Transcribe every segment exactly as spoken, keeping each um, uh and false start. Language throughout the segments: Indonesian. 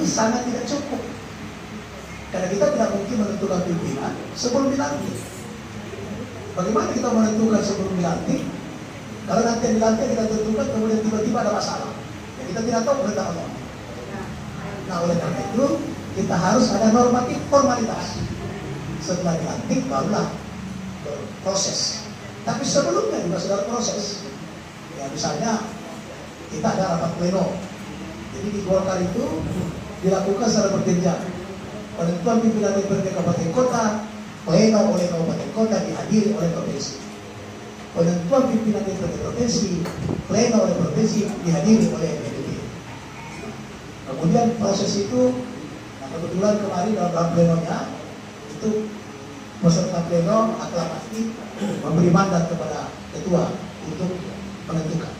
itu sangat tidak cukup. Karena kita tidak mungkin menentukan pimpinan sebelum dilantik. Bagaimana kita menentukan sebelum dilantik? Kalau nanti yang dilantik kita tentukan, kemudian tiba-tiba ada masalah. Ya, kita tidak tahu kehendak Allah. Nah, oleh karena itu kita harus ada normatif formalitas. Setelah dilantik barulah proses. Tapi sebelumnya juga sudah proses. Ya, misalnya kita ada rapat pleno. Jadi di Golkar itu dilakukan secara berjenjang. Penentuan pimpinan D P R D Kabupaten Kota, pleno oleh Kabupaten Kota, dihadiri oleh provinsi. Penentuan pimpinan D P R D provinsi, pleno oleh provinsi, dihadiri oleh D P R D. Kemudian proses itu, nah kebetulan kemarin dalam rapat plenonya itu peserta pleno aklamasi memberi mandat kepada ketua untuk menentukan.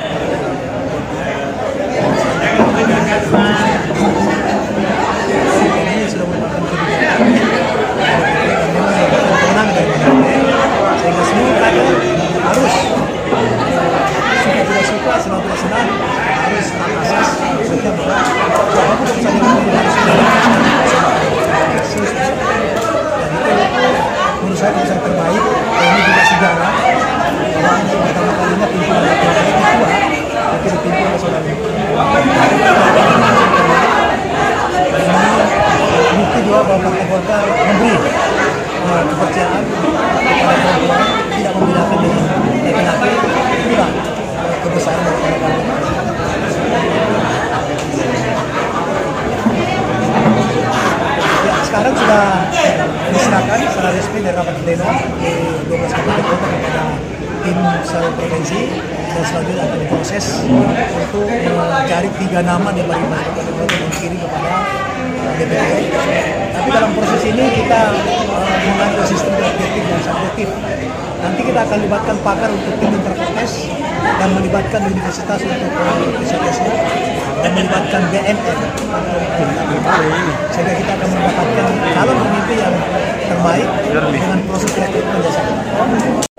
Ini sudah merupakan kebijakan menang dari sehingga semua kader harus suka tidak suka, senang tidak senang harus asas setiap bahwa apapun keputusan yang diambil harus dilakukan dan itu menurut saya keputusan terbaik. Ini juga sejarah bahwa untuk pertama kalinya pimpinan laki-laki ketua tapi dipimpin oleh saudara bukti juga bahwa Partai Golkar memberi uh, kepercayaan kepada perempuan, tidak membedakan dengan laki-laki. Itulah uh, kebesaran daripada partai. Ya, sekarang sudah diserahkan secara resmi dari rapat pleno di dua belas kabupaten kota kepada tim sel provinsi dan selanjutnya akan diproses untuk mencari tiga nama di balik kabupaten kota dan kirim kepada D P R. Tapi dalam proses ini kita uh, mengambil sistem objektif dan subjektif. Nanti kita akan libatkan pakar untuk tim interproses dan melibatkan universitas untuk riset-riset dan melibatkan B M N sehingga kita akan mendapatkan calon pemimpin yang terbaik dengan proses rekrutmen.